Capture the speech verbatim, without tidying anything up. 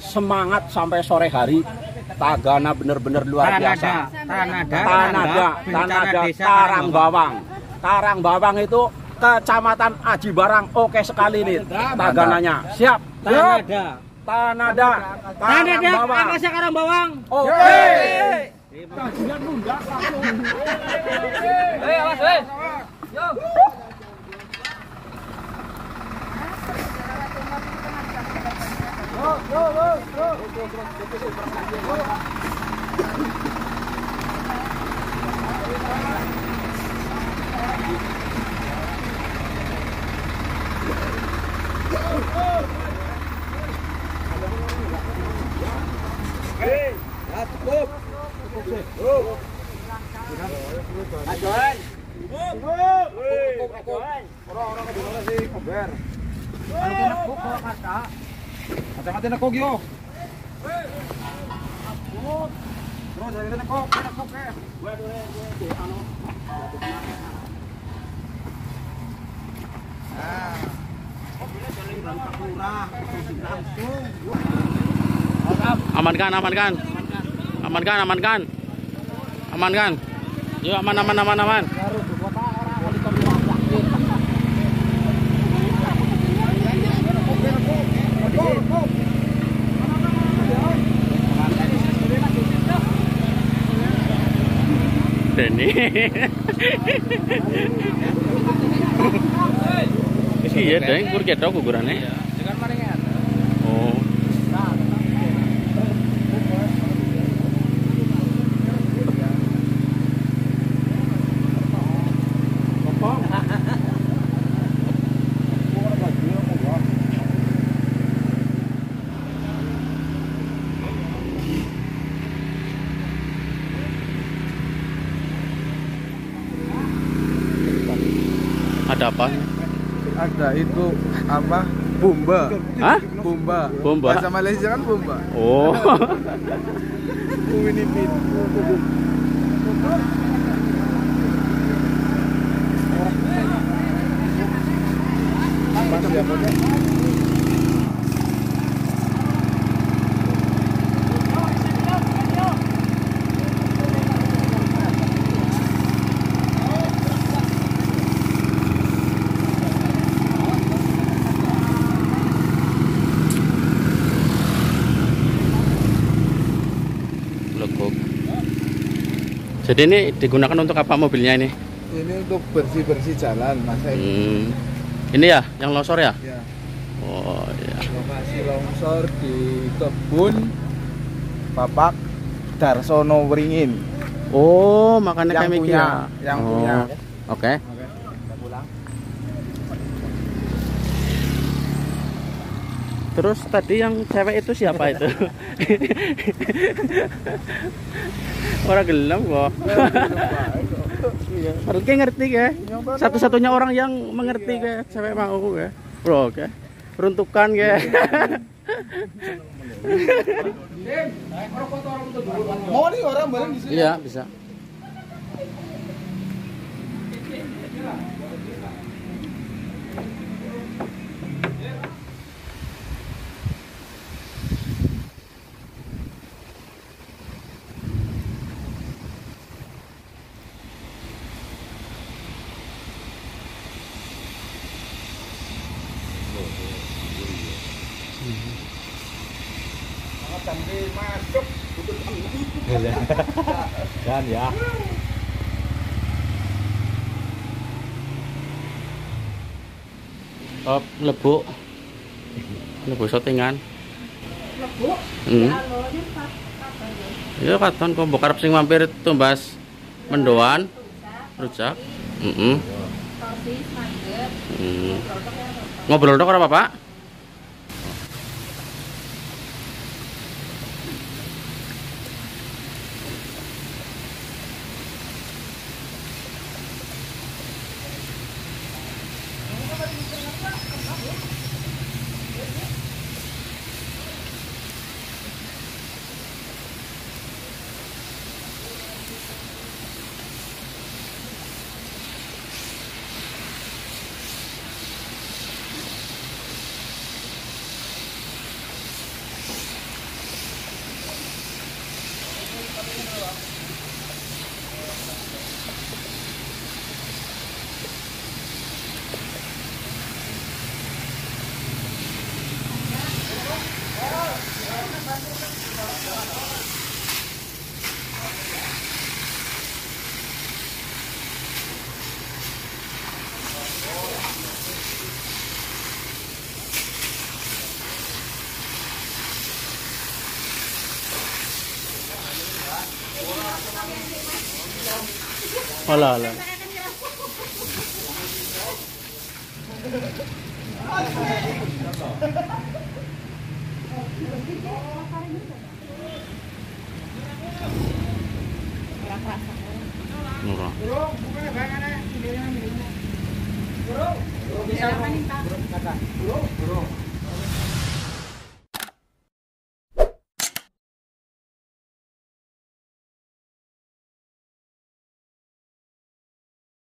semangat sampai sore hari. Tagana bener-bener luar Tanada, biasa. Tanada, Tanada, Tanada, Karangbawang. Karangbawang itu Kecamatan Aji Barang. Oke sekali nih Tagananya. Siap. Tanada. Tanada. Tanada, Akasya Karangbawang. Oke. Hei, awas, hei. Yo. Hati-hati nekok yo. Bro, jangan nekok, nekok ke. Amankan, amankan. Amankan, amankan. Amankan. Yuk, aman, aman, aman, aman. Denny. Iya, deh, kur ketok kuburannya. Oh. Ada apa? Ada itu apa? Bomba. Hah? Bomba. Bomba. Bahasa Malaysia kan bomba. Oh. Uminipin. Masih apa kan? Jadi ini digunakan untuk apa mobilnya ini? Ini untuk bersih-bersih jalan, Mas. Hmm. Ini ya, yang longsor ya? Ya. Oh ya. Lokasi longsor di kebun Bapak Darsono Wringin. Oh, makanya Yang kayak mikir. punya, yang oh. punya. Oke. Okay. Oke, kita pulang. Terus tadi yang cewek itu siapa itu? Orang gelem kok. Harus kayak ngerti ya. Satu-satunya orang yang mengerti ya cewek mau ya. Bro, oke. Peruntukan ya. Mau nih orang bareng di sini. Iya, bisa. Masuk. Dan ya. Oh, lebu. Lebu settingan. Lebu. Hmm. Ya, Iya katon kok mbok arep sing mampir tumbas mendoan, rujak. Heeh. sosis, nugget, Hmm. produknya apa? Ngobrol dong ora Pak? Alah, alah. Murah. Bisa manin, Pak.